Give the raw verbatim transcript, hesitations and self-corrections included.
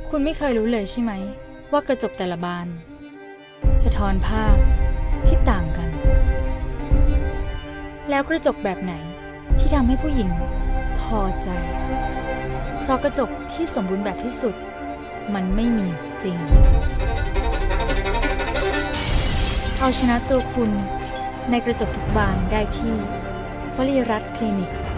คุณไม่เคยรู้เลยใช่ไหมว่ากระจกแต่ละบานสะท้อนภาพที่ต่างกันแล้วกระจกแบบไหนที่ทำให้ผู้หญิงพอใจเพราะกระจกที่สมบูรณ์แบบที่สุดมันไม่มีจริงเอาชนะตัวคุณในกระจกทุกบานได้ที่วลีรัตน์คลินิก